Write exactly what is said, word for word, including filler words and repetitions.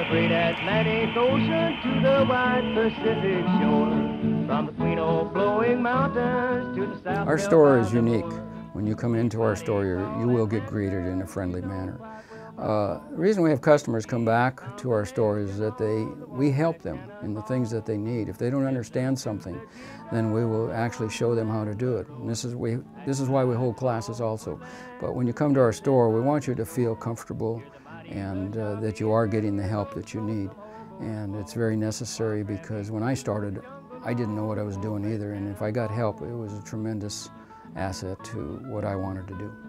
great Atlantic Ocean to the wide Pacific shore, from the Queen of Flowing Mountains to the South. Our store is unique. When you come into our store, you're, you will get greeted in a friendly manner. Uh, the reason we have customers come back to our store is that they, we help them in the things that they need. If they don't understand something, then we will actually show them how to do it. And this is, we, this is why we hold classes also. But when you come to our store, we want you to feel comfortable and uh, that you are getting the help that you need. And it's very necessary, because when I started, I didn't know what I was doing either. And if I got help, it was a tremendous asset to what I wanted to do.